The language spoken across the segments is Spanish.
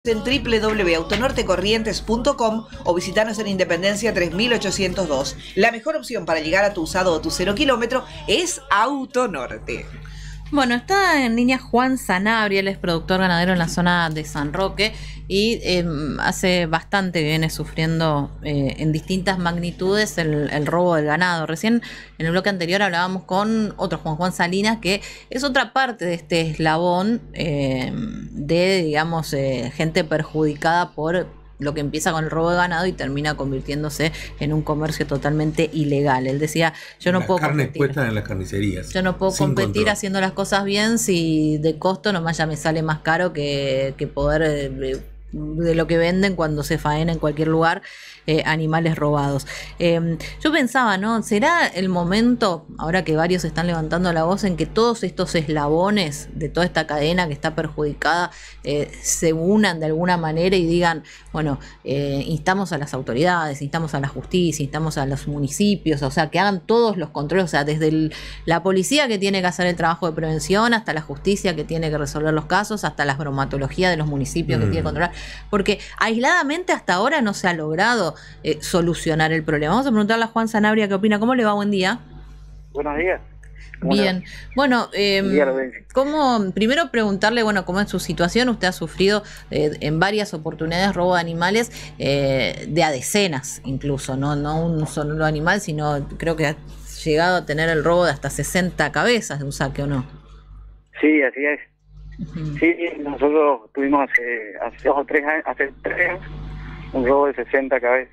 En www.autonortecorrientes.com o visitanos en Independencia 3802. La mejor opción para llegar a tu usado o tu 0 kilómetro es Autonorte. Bueno, está en línea Juan Sanabria, él es productor ganadero en la zona de San Roque y hace bastante que viene sufriendo en distintas magnitudes el robo del ganado. Recién en el bloque anterior hablábamos con otro Juan Salinas, que es otra parte de este eslabón de, digamos, gente perjudicada por lo que empieza con el robo de ganado y termina convirtiéndose en un comercio totalmente ilegal. Él decía, yo no puedo competir. Carnes puestas en las carnicerías. Yo no puedo competir control, haciendo las cosas bien, si de costo nomás ya me sale más caro que poder de lo que venden cuando se faena en cualquier lugar animales robados. Yo pensaba, ¿no? ¿Será el momento, ahora que varios están levantando la voz, en que todos estos eslabones de toda esta cadena que está perjudicada se unan de alguna manera y digan, bueno, instamos a las autoridades, instamos a la justicia, instamos a los municipios, o sea, que hagan todos los controles, o sea, desde la policía que tiene que hacer el trabajo de prevención, hasta la justicia que tiene que resolver los casos, hasta las bromatologías de los municipios que tiene que controlar, porque aisladamente hasta ahora no se ha logrado solucionar el problema. Vamos a preguntarle a Juan Sanabria qué opina. ¿Cómo le va? Buen día. Buenos días. Bien. Bueno, primero preguntarle, bueno, cómo es su situación. Usted ha sufrido en varias oportunidades robo de animales, de a decenas incluso, no un solo animal, sino creo que ha llegado a tener el robo de hasta 60 cabezas de un saque, ¿o no? Sí, así es. Sí, nosotros tuvimos hace 3 años un robo de 60 cabezas,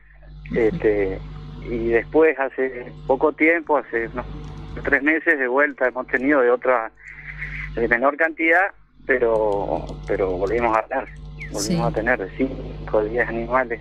y después hace poco tiempo, hace unos 3 meses de vuelta hemos tenido de otra, de menor cantidad, pero volvimos a tener de 5 o 10 animales,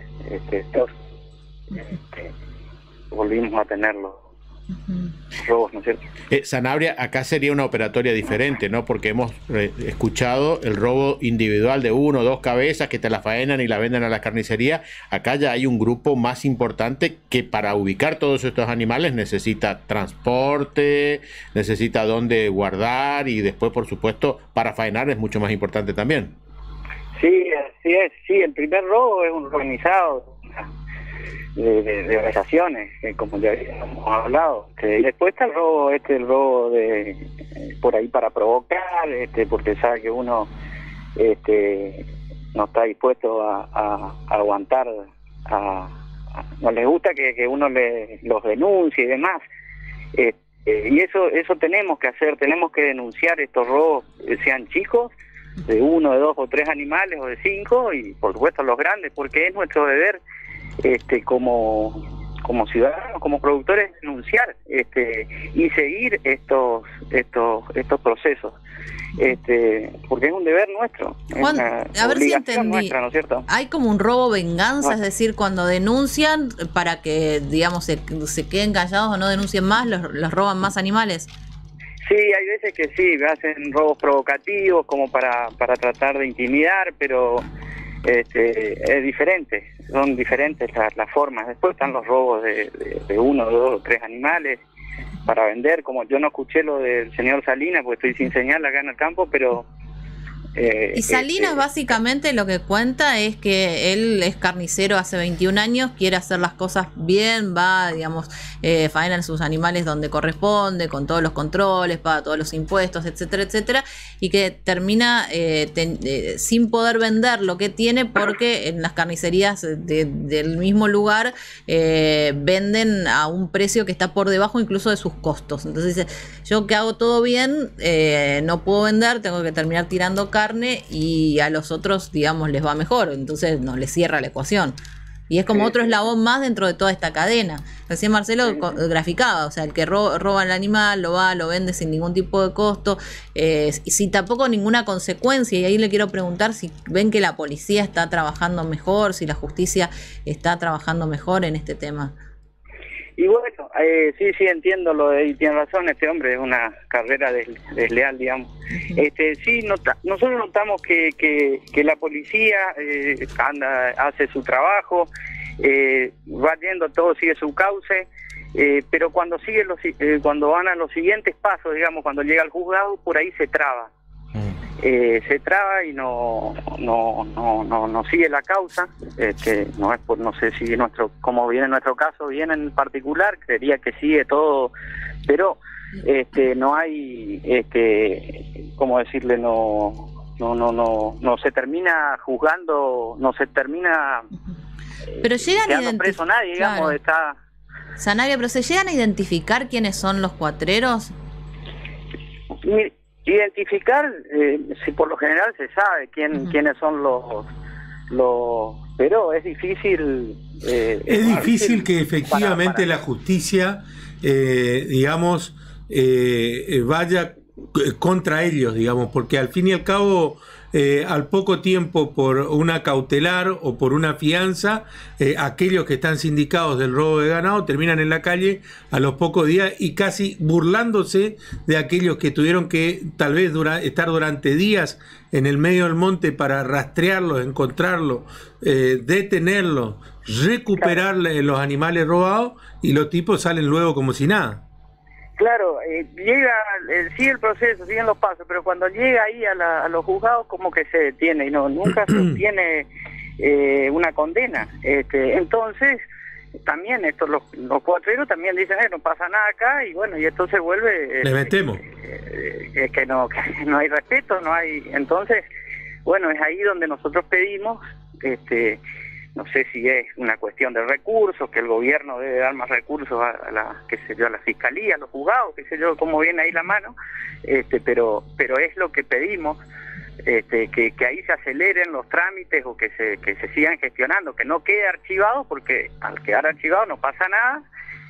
volvimos a tenerlos. Robos, ¿no es cierto? Sanabria, acá sería una operatoria diferente, ¿no? Porque hemos escuchado el robo individual de 1 o 2 cabezas que te la faenan y la venden a la carnicería. Acá ya hay un grupo más importante que para ubicar todos estos animales necesita transporte, necesita dónde guardar y después, por supuesto, para faenar es mucho más importante también. Sí, así es. Sí, el primer robo es un organizado de organizaciones, como ya habíamos hablado. Después está el robo de por ahí para provocar, porque sabe que uno no está dispuesto a aguantar, no les gusta que uno los denuncie y demás. Y eso tenemos que hacer, tenemos que denunciar estos robos, sean chicos, de 1, de 2 o 3 animales o de 5, y por supuesto los grandes, porque es nuestro deber como ciudadanos, como productores, denunciar y seguir estos procesos, porque es un deber nuestro. Juan, a ver si entendí, nuestra, ¿no es cierto? Hay como un robo venganza, es decir, cuando denuncian para que, digamos, se queden callados o no denuncien más, los roban más animales. Sí, hay veces que sí, hacen robos provocativos como para tratar de intimidar, pero es diferente, son diferentes las formas. Después están los robos de 1, 2 o 3 animales para vender, como yo no escuché lo del señor Salinas porque estoy sin señal acá en el campo, pero y Salinas básicamente lo que cuenta es que él es carnicero hace 21 años, quiere hacer las cosas bien, va, digamos, faena sus animales donde corresponde, con todos los controles, paga todos los impuestos, etcétera, etcétera, y que termina sin poder vender lo que tiene porque en las carnicerías del mismo lugar venden a un precio que está por debajo incluso de sus costos. Entonces dice, yo que hago todo bien, no puedo vender, tengo que terminar tirando carne y a los otros, digamos, les va mejor, entonces no les cierra la ecuación. Y es como otro eslabón más dentro de toda esta cadena. Recién Marcelo graficaba, o sea, el que roba el animal, lo vende sin ningún tipo de costo, y sin tampoco ninguna consecuencia. Y ahí le quiero preguntar si ven que la policía está trabajando mejor, si la justicia está trabajando mejor en este tema. Y bueno, sí, entiendo y tiene razón, este hombre es una carrera desleal, digamos. Sí, nosotros notamos que la policía hace su trabajo, va yendo todo, sigue su cauce, pero cuando cuando van a los siguientes pasos, digamos, cuando llega al juzgado, por ahí se traba. se traba y no sigue la causa. No es por, no sé si como viene en nuestro caso, bien en particular, creería que sigue todo, pero no hay, ¿cómo decirle? No se termina juzgando, no se termina pero llegan quedando preso nadie, digamos, claro. Sanabria, pero ¿se llegan a identificar quiénes son los cuatreros? Identificar, si por lo general se sabe quiénes son los pero es difícil. Es difícil que efectivamente la justicia, digamos, vaya contra ellos, digamos, porque al fin y al cabo, al poco tiempo, por una cautelar o por una fianza, aquellos que están sindicados del robo de ganado terminan en la calle a los pocos días y casi burlándose de aquellos que tuvieron que tal vez estar durante días en el medio del monte para rastrearlos, encontrarlos, detenerlos, recuperar los animales robados, y los tipos salen luego como si nada. Claro, llega, sigue el proceso, siguen los pasos, pero cuando llega ahí a los juzgados como que se detiene y nunca se obtiene una condena. Entonces, también los cuatreros también dicen, no pasa nada acá, y bueno, y entonces vuelve... Le metemos. Que no hay respeto, no hay... Entonces, bueno, es ahí donde nosotros pedimos, no sé si es una cuestión de recursos, que el gobierno debe dar más recursos a la fiscalía, a los juzgados, qué sé yo, cómo viene ahí la mano, pero es lo que pedimos, que ahí se aceleren los trámites o que se sigan gestionando, que no quede archivado, porque al quedar archivado no pasa nada,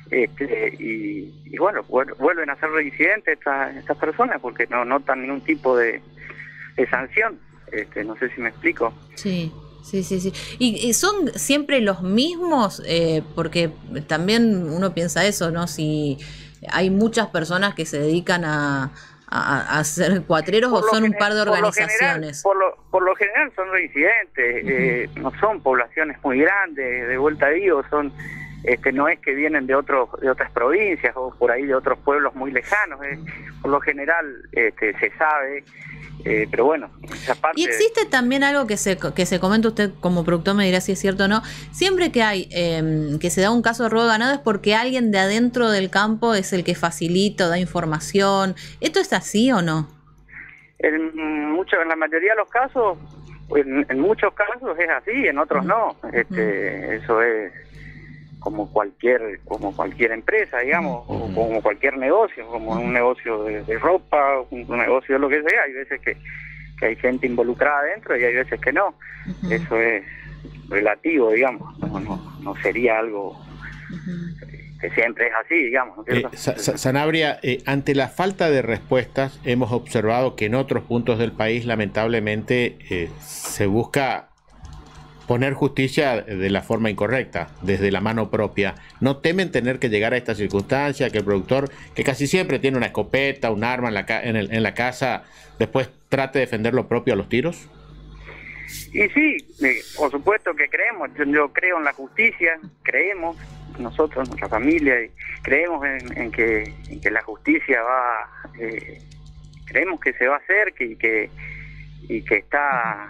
y bueno, vuelven a ser reincidentes estas personas, porque no notan ningún tipo de sanción. No sé si me explico. Sí. Sí. ¿Y son siempre los mismos? Porque también uno piensa eso, ¿no? Si hay muchas personas que se dedican a ser cuatreros, o son un par de organizaciones. Por lo general son reincidentes, no son poblaciones muy grandes, de vuelta digo, son... no es que vienen de otras provincias o por ahí de otros pueblos muy lejanos, por lo general se sabe, pero bueno, esa parte... Y existe también algo que se comenta, usted como productor me dirá si es cierto o no, siempre que hay que se da un caso de robo de ganado es porque alguien de adentro del campo es el que facilita o da información. ¿Esto es así o no? En la mayoría de los casos, en muchos casos es así, en otros no. Eso es como cualquier empresa, digamos, o como cualquier negocio, como un negocio de ropa, un negocio de lo que sea. Hay veces que hay gente involucrada adentro y hay veces que no. Eso es relativo, digamos, no sería algo que siempre es así, digamos, ¿no es cierto? Sanabria, ante la falta de respuestas, hemos observado que en otros puntos del país, lamentablemente, se busca poner justicia de la forma incorrecta, desde la mano propia. ¿No temen tener que llegar a esta circunstancia, que el productor, que casi siempre tiene una escopeta, un arma en la casa, después trate de defender lo propio a los tiros? Y sí, por supuesto que creemos. Yo creo en la justicia, creemos nosotros, nuestra familia, y creemos en que la justicia va, creemos que se va a hacer, que está...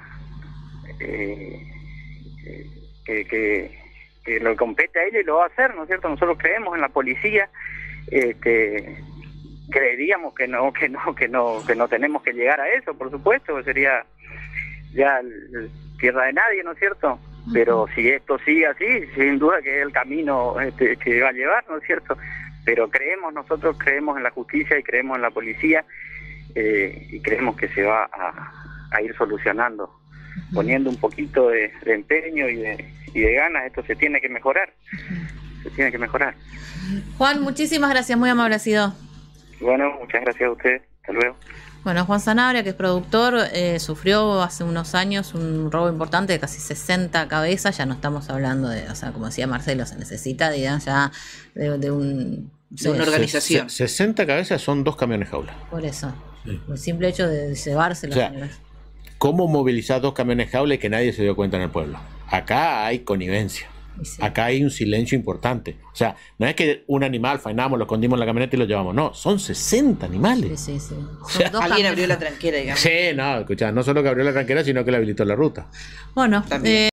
que lo compete a él y lo va a hacer, ¿no es cierto? Nosotros creemos en la policía, creeríamos que no tenemos que llegar a eso, por supuesto, sería ya tierra de nadie, ¿no es cierto? Pero si esto sigue así, sin duda que es el camino que va a llevar, ¿no es cierto? Pero nosotros creemos en la justicia y creemos en la policía, y creemos que se va a ir solucionando. Poniendo un poquito de empeño y de ganas, esto se tiene que mejorar. Juan, muchísimas gracias, muy amable ha sido. Bueno, muchas gracias a usted, hasta luego. Bueno, Juan Sanabria, que es productor, sufrió hace unos años un robo importante de casi 60 cabezas, ya no estamos hablando de, o sea, como decía Marcelo, se necesita ya de una organización. 60 cabezas son 2 camiones jaula. Por eso, el simple hecho de llevárselos. O sea, ¿cómo movilizar 2 camiones jaula y que nadie se dio cuenta en el pueblo? Acá hay connivencia. Sí. Acá hay un silencio importante. O sea, no es que un animal faenamos, lo escondimos en la camioneta y lo llevamos. No, son 60 animales. Sí, sí, sí. O sea, alguien abrió la tranquera, digamos. Sí, no, escucha, no solo que abrió la tranquera, sino que le habilitó la ruta. Bueno,